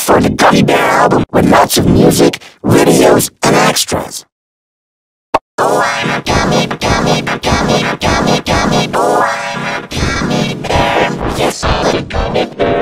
for the Gummy Bear album with lots of music, videos, and extras. Oh, I'm a gummy, gummy, gummy, gummy, gummy. Oh, I'm a gummy bear. Yes, I'm a gummy bear.